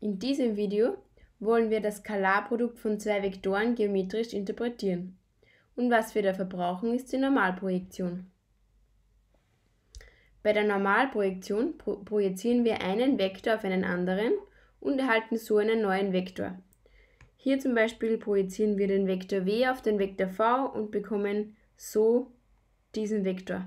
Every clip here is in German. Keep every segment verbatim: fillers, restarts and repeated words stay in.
In diesem Video wollen wir das Skalarprodukt von zwei Vektoren geometrisch interpretieren. Und was wir dafür brauchen, ist die Normalprojektion. Bei der Normalprojektion pro projizieren wir einen Vektor auf einen anderen und erhalten so einen neuen Vektor. Hier zum Beispiel projizieren wir den Vektor w auf den Vektor v und bekommen so diesen Vektor.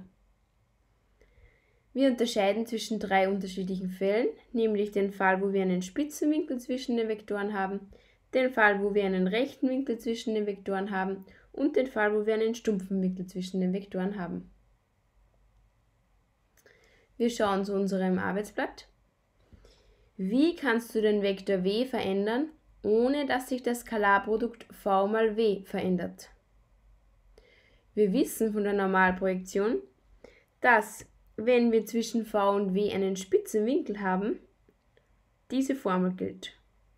Wir unterscheiden zwischen drei unterschiedlichen Fällen, nämlich den Fall, wo wir einen spitzen Winkel zwischen den Vektoren haben, den Fall, wo wir einen rechten Winkel zwischen den Vektoren haben und den Fall, wo wir einen stumpfen Winkel zwischen den Vektoren haben. Wir schauen zu unserem Arbeitsblatt. Wie kannst du den Vektor w verändern, ohne dass sich das Skalarprodukt v mal w verändert? Wir wissen von der Normalprojektion, dass, wenn wir zwischen v und w einen spitzen Winkel haben, diese Formel gilt.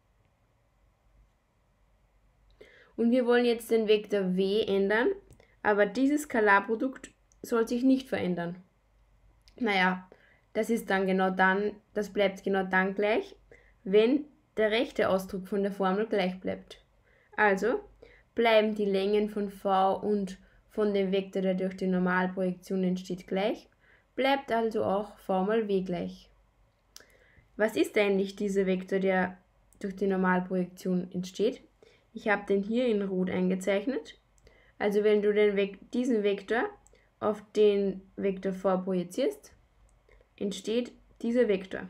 Und wir wollen jetzt den Vektor w ändern, aber dieses Skalarprodukt soll sich nicht verändern. Naja, das ist dann genau dann, das bleibt genau dann gleich, wenn der rechte Ausdruck von der Formel gleich bleibt. Also bleiben die Längen von v und von dem Vektor, der durch die Normalprojektion entsteht, gleich, bleibt also auch v mal w gleich. Was ist eigentlich dieser Vektor, der durch die Normalprojektion entsteht? Ich habe den hier in Rot eingezeichnet. Also wenn du den Ve- diesen Vektor auf den Vektor v projizierst, entsteht dieser Vektor.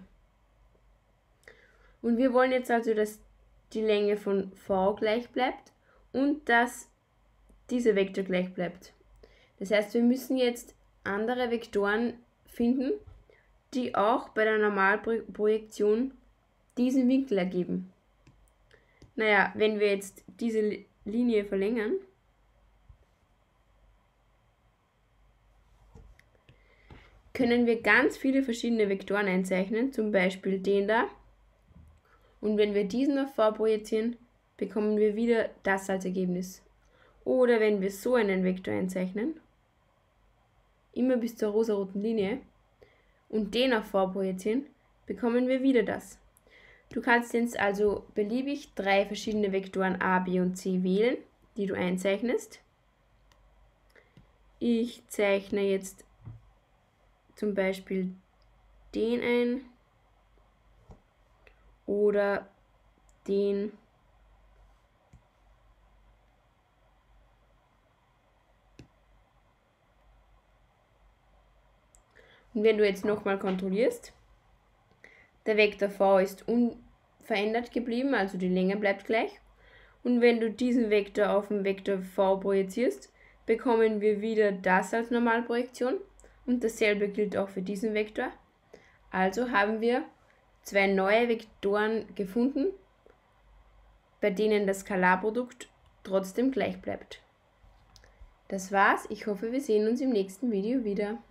Und wir wollen jetzt also, dass die Länge von v gleich bleibt und dass dieser Vektor gleich bleibt. Das heißt, wir müssen jetzt andere Vektoren finden, die auch bei der Normalprojektion diesen Winkel ergeben. Naja, wenn wir jetzt diese Linie verlängern, können wir ganz viele verschiedene Vektoren einzeichnen, zum Beispiel den da. Und wenn wir diesen auf v projizieren, bekommen wir wieder das als Ergebnis. Oder wenn wir so einen Vektor einzeichnen, immer bis zur rosaroten Linie, und den auf v projizieren, bekommen wir wieder das. Du kannst jetzt also beliebig drei verschiedene Vektoren a, b und c wählen, die du einzeichnest. Ich zeichne jetzt zum Beispiel den ein oder den und wenn du jetzt nochmal kontrollierst, der Vektor v ist unverändert geblieben, also die Länge bleibt gleich. Und wenn du diesen Vektor auf den Vektor v projizierst, bekommen wir wieder das als Normalprojektion. Und dasselbe gilt auch für diesen Vektor. Also haben wir zwei neue Vektoren gefunden, bei denen das Skalarprodukt trotzdem gleich bleibt. Das war's. Ich hoffe, wir sehen uns im nächsten Video wieder.